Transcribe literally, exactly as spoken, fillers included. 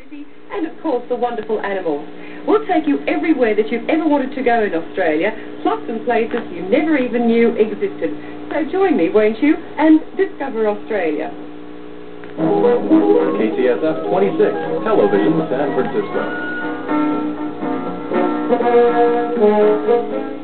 beauty, and of course the wonderful animals. We'll take you everywhere that you've ever wanted to go in Australia, plus some places you never even knew existed. So join me, won't you, and discover Australia. K T S F twenty-six, Television San Francisco.